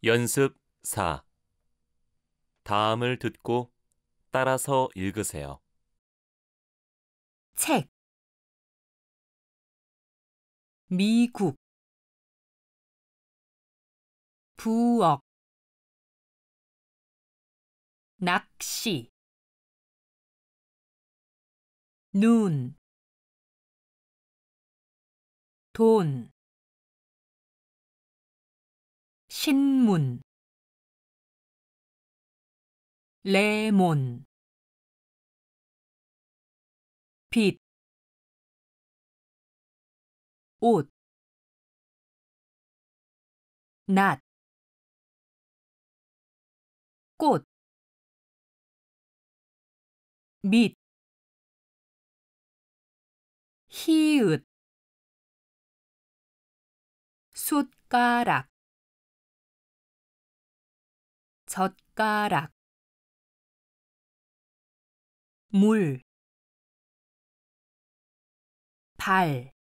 연습 4. 다음을 듣고 따라서 읽으세요. 책, 미국, 부엌, 낚시, 눈, 돈, 신문, 레몬, 빛, 옷, 낫, 꽃, 밑, 히읗, 숟가락, 젓가락, 물, 발,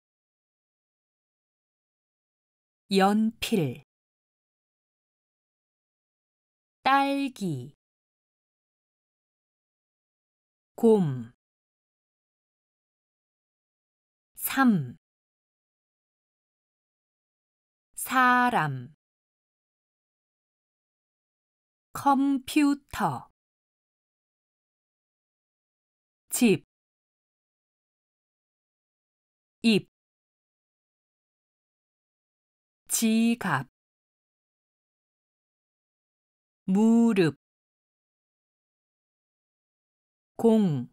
연필, 딸기, 곰, 삼, 사람, 컴퓨터, 집, 입, 지갑, 무릎, 공,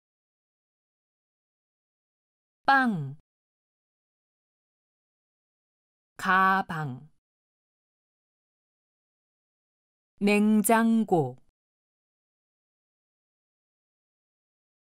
빵, 가방, 냉장고,